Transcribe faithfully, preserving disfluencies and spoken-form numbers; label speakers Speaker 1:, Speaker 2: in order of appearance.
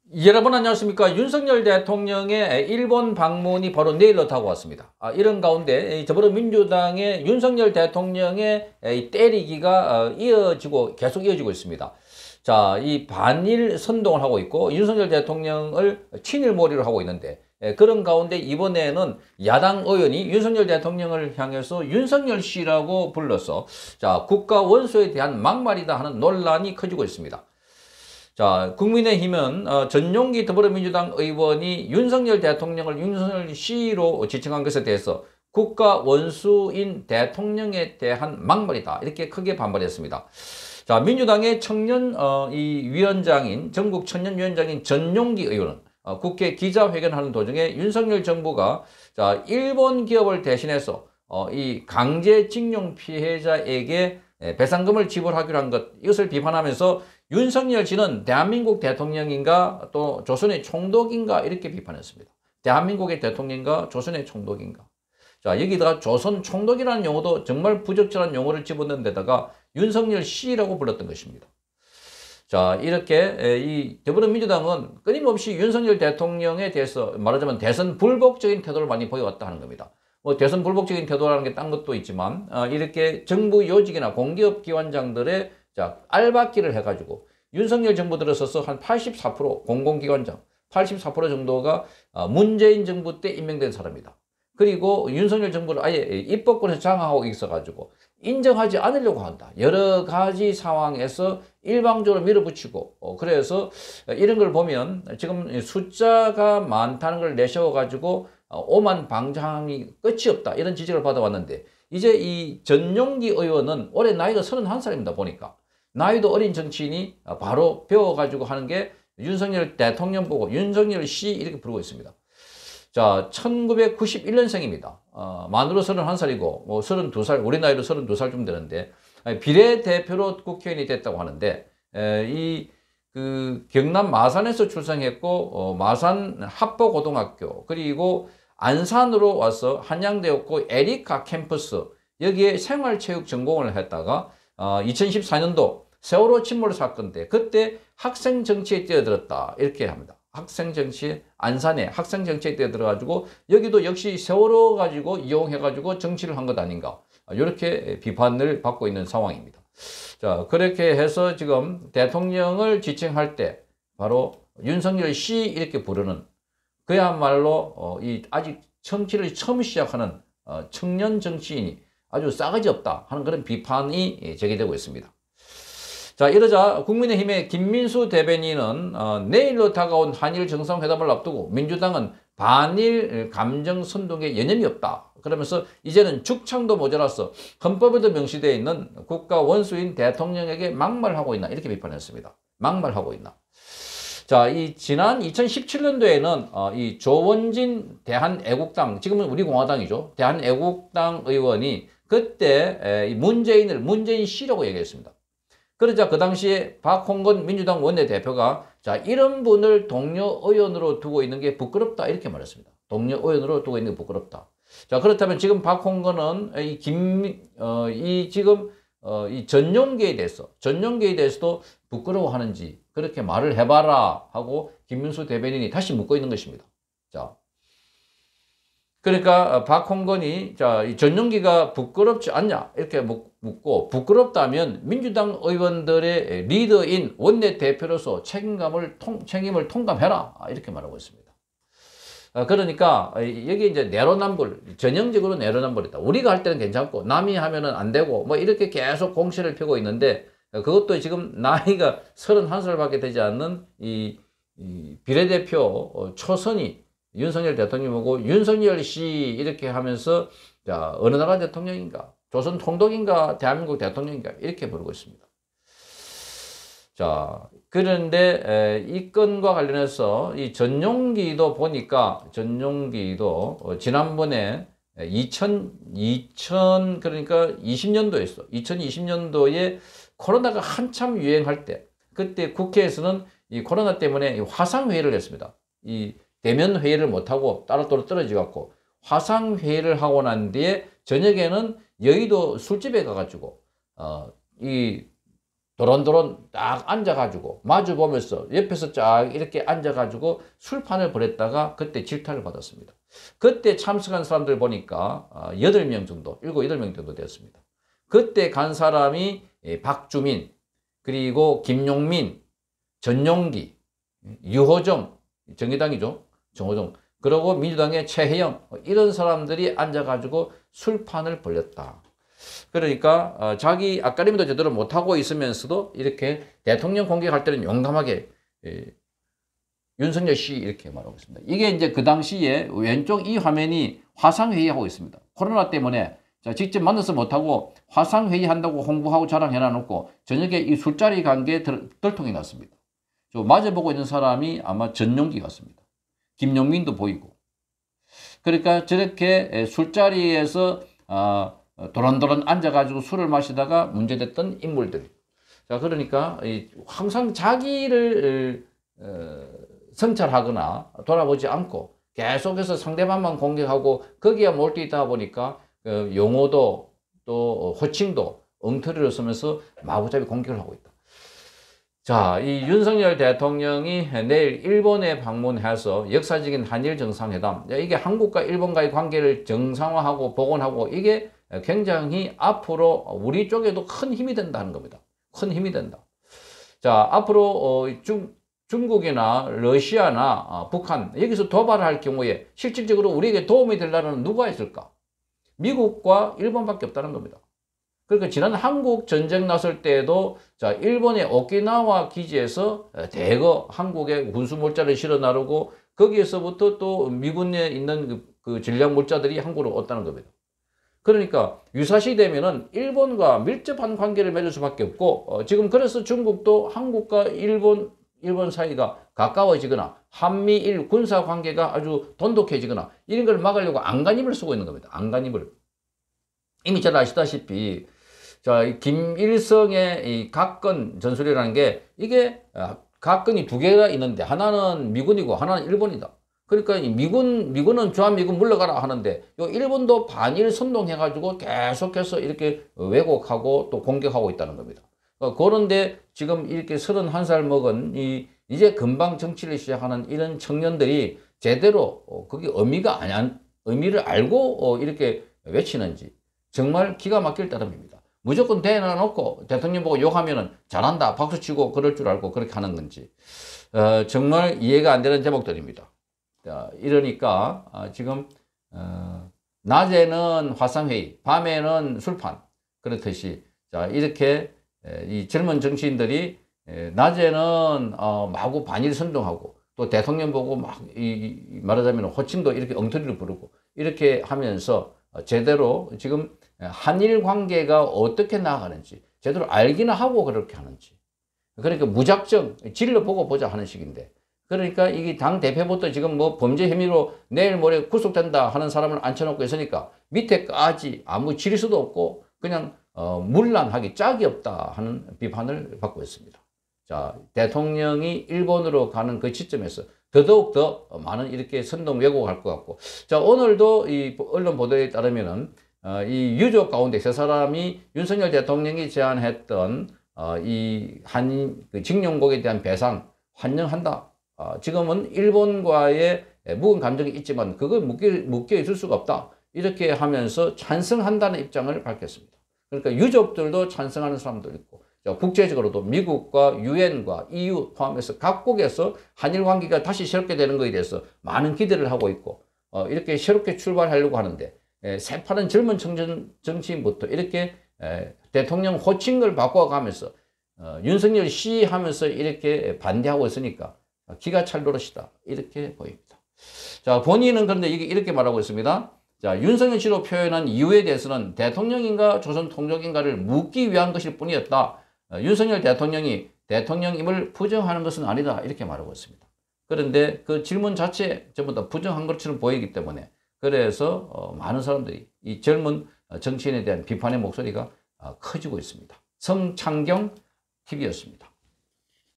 Speaker 1: 여러분 안녕하십니까. 윤석열 대통령의 일본 방문이 바로 내일로 다가왔습니다. 아, 이런 가운데 더불어민주당의 윤석열 대통령의 때리기가 이어지고 계속 이어지고 있습니다. 자, 이 반일 선동을 하고 있고 윤석열 대통령을 친일몰이를 하고 있는데, 그런 가운데 이번에는 야당 의원이 윤석열 대통령을 향해서 윤석열 씨라고 불러서 자, 국가 원수에 대한 막말이다 하는 논란이 커지고 있습니다. 자, 국민의힘은 어, 전용기 더불어민주당 의원이 윤석열 대통령을 윤석열 씨로 지칭한 것에 대해서 국가 원수인 대통령에 대한 막말이다, 이렇게 크게 반발했습니다. 자, 민주당의 청년 어, 이 위원장인 전국 청년위원장인 전용기 의원은 어, 국회 기자회견하는 도중에 윤석열 정부가 자, 일본 기업을 대신해서 어, 이 강제징용 피해자에게 배상금을 지불하기로 한 것, 이것을 비판하면서 윤석열 씨는 대한민국 대통령인가 또 조선의 총독인가 이렇게 비판했습니다. 대한민국의 대통령인가 조선의 총독인가. 자, 여기다가 조선 총독이라는 용어도 정말 부적절한 용어를 집어넣은 데다가 윤석열 씨라고 불렀던 것입니다. 자, 이렇게 이 더불어민주당은 끊임없이 윤석열 대통령에 대해서 말하자면 대선 불복적인 태도를 많이 보여왔다 하는 겁니다. 뭐 대선 불복적인 태도라는 게 딴 것도 있지만 어, 이렇게 정부 요직이나 공기업 기관장들의 자, 알박기를 해가지고 윤석열 정부 들어서서 한 팔십사 퍼센트 공공기관장 팔십사 퍼센트 정도가 어, 문재인 정부 때 임명된 사람이다. 그리고 윤석열 정부를 아예 입법권에서 장악하고 있어가지고 인정하지 않으려고 한다. 여러 가지 상황에서 일방적으로 밀어붙이고 어, 그래서 이런 걸 보면 지금 숫자가 많다는 걸 내세워가지고 어, 오만 방장이 끝이 없다, 이런 지적을 받아왔는데, 이제 이 전용기 의원은 올해 나이가 서른한 살입니다. 보니까 나이도 어린 정치인이 바로 배워가지고 하는 게 윤석열 대통령 보고 윤석열 씨 이렇게 부르고 있습니다. 자, 천구백구십일 년생입니다. 어, 만으로 서른한 살이고 뭐 서른두 살, 우리 나이로 서른두 살쯤 되는데 비례대표로 국회의원이 됐다고 하는데, 에, 이 그 경남 마산에서 출생했고 어, 마산 합포고등학교, 그리고 안산으로 와서 한양대였고 에리카 캠퍼스, 여기에 생활체육 전공을 했다가 어, 이천십사 년도 세월호 침몰 사건 때 그때 학생 정치에 뛰어들었다, 이렇게 합니다. 학생 정치, 안산에 학생 정치에 뛰어들어가지고 여기도 역시 세월호 가지고 이용해가지고 정치를 한 것 아닌가, 이렇게 비판을 받고 있는 상황입니다. 자, 그렇게 해서 지금 대통령을 지칭할 때 바로 윤석열 씨 이렇게 부르는, 그야말로 어, 이 아직 정치를 처음 시작하는 어, 청년 정치인이 아주 싸가지 없다 하는 그런 비판이 제기되고 있습니다. 자, 이러자 국민의힘의 김민수 대변인은 어, 내일로 다가온 한일 정상회담을 앞두고 민주당은 반일 감정 선동에 여념이 없다, 그러면서 이제는 죽창도 모자라서 헌법에도 명시되어 있는 국가 원수인 대통령에게 막말하고 있나, 이렇게 비판했습니다. 막말하고 있나. 자, 이 지난 이천십칠 년도에는 어, 이 조원진 대한애국당, 지금은 우리공화당이죠, 대한애국당 의원이 그때 에, 문재인을 문재인 씨라고 얘기했습니다. 그러자 그 당시에 박홍근 민주당 원내대표가 자, 이런 분을 동료 의원으로 두고 있는 게 부끄럽다, 이렇게 말했습니다. 동료 의원으로 두고 있는 게 부끄럽다. 자, 그렇다면 지금 박홍근은 이 김, 어, 이 지금 어, 이 전용기에 대해서, 전용기에 대해서도 부끄러워하는지 그렇게 말을 해봐라 하고 김민수 대변인이 다시 묻고 있는 것입니다. 자, 그러니까 박홍근이 자, 이 전용기가 부끄럽지 않냐, 이렇게 묻고, 부끄럽다면 민주당 의원들의 리더인 원내대표로서 책임감을 통, 책임을 통감해라, 이렇게 말하고 있습니다. 그러니까 여기 이제 내로남불, 전형적으로 내로남불이다. 우리가 할 때는 괜찮고 남이 하면은 안 되고 뭐 이렇게 계속 공세를 펴고 있는데, 그것도 지금 나이가 서른한 살밖에 되지 않는 이, 이 비례대표 초선이 윤석열 대통령이고 윤석열 씨 이렇게 하면서 자, 어느 나라 대통령인가, 조선 총독인가, 대한민국 대통령인가, 이렇게 부르고 있습니다. 자, 그런데 에, 이 건과 관련해서 이 전용기도 보니까 전용기도 어, 지난번에 이천, 이천 그러니까 이십 년도였어. 이천이십 년도에 코로나가 한참 유행할 때, 그때 국회에서는 이 코로나 때문에 화상회의를 했습니다. 이 대면 회의를 못하고 따로따로 떨어져 갖고 화상회의를 하고 난 뒤에 저녁에는 여의도 술집에 가가지고 어, 이 도론도론 딱 앉아가지고 마주 보면서 옆에서 쫙 이렇게 앉아가지고 술판을 벌였다가 그때 질타를 받았습니다. 그때 참석한 사람들 보니까 여덟 명 정도, 일곱, 여덟 명 정도 되었습니다. 그때 간 사람이 박주민, 그리고 김용민, 전용기, 유호정, 정의당이죠. 정호정. 그리고 민주당의 최혜영, 이런 사람들이 앉아가지고 술판을 벌였다. 그러니까 어, 자기 앞가림도 제대로 못하고 있으면서도 이렇게 대통령 공격할 때는 용감하게 예, 윤석열 씨 이렇게 말하고 있습니다. 이게 이제 그 당시에 왼쪽 이 화면이 화상회의하고 있습니다. 코로나 때문에 자, 직접 만나서 못하고 화상회의 한다고 홍보하고 자랑해놔놓고 저녁에 이 술자리 관계에 덜통이 났습니다. 저 마주보고 있는 사람이 아마 전용기 같습니다. 김용민도 보이고. 그러니까 저렇게 술자리에서 어, 도란도란 앉아가지고 술을 마시다가 문제됐던 인물들. 자, 그러니까 항상 자기를 어, 성찰하거나 돌아보지 않고 계속해서 상대방만 공격하고 거기에 몰두있다 보니까 어, 용어도 또 호칭도 엉터리로 쓰면서 마구잡이 공격을 하고 있다. 자, 이 윤석열 대통령이 내일 일본에 방문해서 역사적인 한일 정상회담, 이게 한국과 일본과의 관계를 정상화하고 복원하고 이게 굉장히 앞으로 우리 쪽에도 큰 힘이 된다는 겁니다. 큰 힘이 된다. 자, 앞으로 어, 중, 중국이나 러시아나 어, 북한 여기서 도발할 경우에 실질적으로 우리에게 도움이 될 나라는 누가 있을까? 미국과 일본밖에 없다는 겁니다. 그러니까 지난 한국 전쟁 났을 때에도 자, 일본의 오키나와 기지에서 대거 한국의 군수 몰자를 실어 나르고 거기에서부터 또 미군에 있는 그, 그 전략 몰자들이 한국으로 왔다는 겁니다. 그러니까 유사시 되면은 일본과 밀접한 관계를 맺을 수밖에 없고 어, 지금 그래서 중국도 한국과 일본 일본 사이가 가까워지거나 한미일 군사 관계가 아주 돈독해지거나 이런 걸 막으려고 안간힘을 쓰고 있는 겁니다. 안간힘을. 이미 잘 아시다시피 자, 김일성의 이 각건 전술이라는 게 이게 각건이 두 개가 있는데 하나는 미군이고 하나는 일본이다. 그러니까 미군, 미군은 주한미군 물러가라 하는데 요 일본도 반일 선동해가지고 계속해서 이렇게 왜곡하고 또 공격하고 있다는 겁니다. 그런데 지금 이렇게 서른한 살 먹은 이 이제 금방 정치를 시작하는 이런 청년들이 제대로 그게 의미가 아니, 의미를 알고 이렇게 외치는지 정말 기가 막힐 따름입니다. 무조건 대놔놓고 대통령 보고 욕하면은 잘한다 박수치고 그럴 줄 알고 그렇게 하는 건지 어, 정말 이해가 안 되는 제목들입니다. 자, 이러니까 어, 지금 어, 낮에는 화상회의, 밤에는 술판 그렇듯이 자, 이렇게 에, 이 젊은 정치인들이 에, 낮에는 어, 마구 반일 선동하고 또 대통령 보고 막 이, 이, 말하자면 호칭도 이렇게 엉터리를 부르고 이렇게 하면서 어, 제대로 지금 한일 관계가 어떻게 나아가는지 제대로 알기는 하고 그렇게 하는지 그러니까 무작정 질러보고 보자 하는 식인데 그러니까 이게 당 대표부터 지금 뭐 범죄 혐의로 내일 모레 구속된다 하는 사람을 앉혀놓고 있으니까 밑에까지 아무 질서도 없고 그냥 어, 문란하기 짝이 없다 하는 비판을 받고 있습니다. 자, 대통령이 일본으로 가는 그 시점에서 더더욱 더 많은 이렇게 선동 왜곡할 것 같고 자, 오늘도 이 언론 보도에 따르면은 어, 이 유족 가운데 세 사람이 윤석열 대통령이 제안했던 어, 이 한 그 징용곡에 대한 배상 환영한다. 어, 지금은 일본과의 묵은 감정이 있지만 그걸 묶여, 묶여 있을 수가 없다. 이렇게 하면서 찬성한다는 입장을 밝혔습니다. 그러니까 유족들도 찬성하는 사람도 있고 자, 국제적으로도 미국과 유엔과 이유 포함해서 각국에서 한일 관계가 다시 새롭게 되는 것에 대해서 많은 기대를 하고 있고 어, 이렇게 새롭게 출발하려고 하는데 에, 새파란 젊은 청년 정치인부터 이렇게 에, 대통령 호칭을 바꿔가면서 어, 윤석열 씨 하면서 이렇게 반대하고 있으니까 기가 찰 노릇이다 이렇게 보입니다. 자, 본인은 그런데 이게 이렇게 말하고 있습니다. 자, 윤석열 씨로 표현한 이유에 대해서는 대통령인가 조선 통역인가를 묻기 위한 것일 뿐이었다. 어, 윤석열 대통령이 대통령임을 부정하는 것은 아니다 이렇게 말하고 있습니다. 그런데 그 질문 자체 전부 다 부정한 것처럼 보이기 때문에 그래서 어, 많은 사람들이 이 젊은 정치인에 대한 비판의 목소리가 어, 커지고 있습니다. 성창경 티비였습니다.